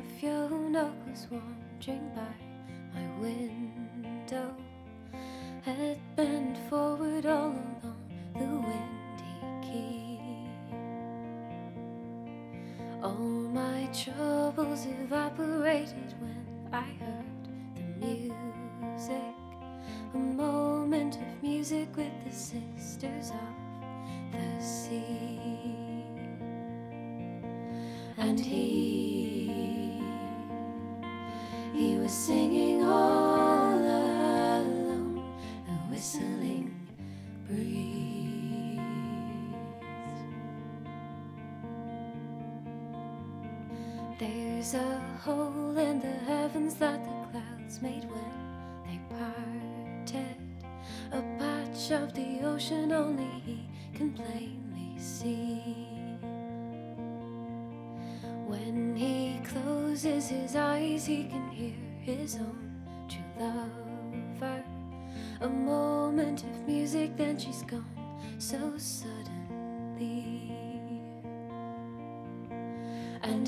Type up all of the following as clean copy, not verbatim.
Fiona was wandering by my window, head bent forward all along the windy quay. All my troubles evaporated when I heard the music, a moment of music with the sisters of the sea. And he was singing all alone, a whistling breeze. There's a hole in the heavens that the clouds made when they parted, a patch of the ocean only he can plainly see. When he closes his eyes, he can hear his own true lover. A moment of music, then she's gone so suddenly. And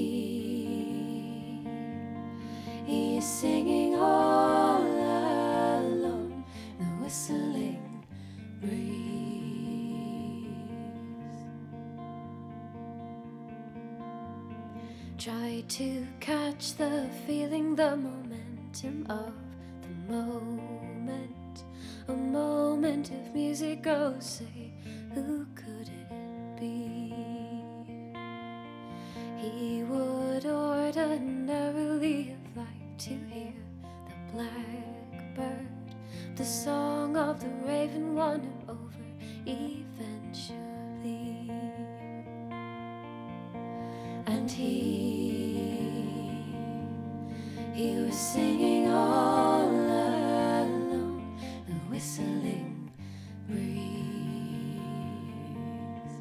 he is singing all alone, the whistling breeze. Try to catch the feeling, the momentum of the moment. A moment of music, oh say, who could it be? He would ordinarily have liked to hear the blackbird, the song of the raven won him over eventually. And he was singing all alone, the whistling breeze.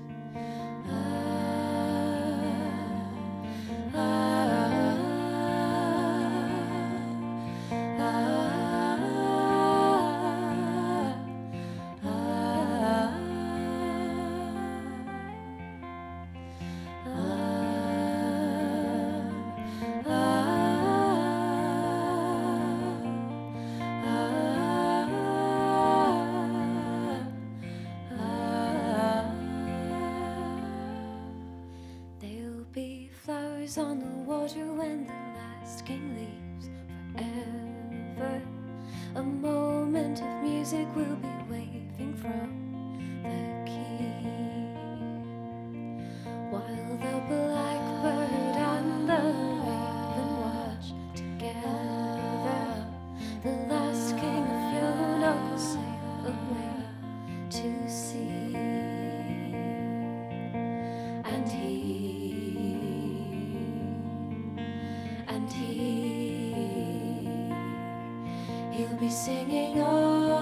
There'll be flowers on the water when the last king leaves forever. A moment of music will be waving from the quay, while the blackbird and the raven watch together. The last king of Fiona will sail away to sea. And he'll be singing all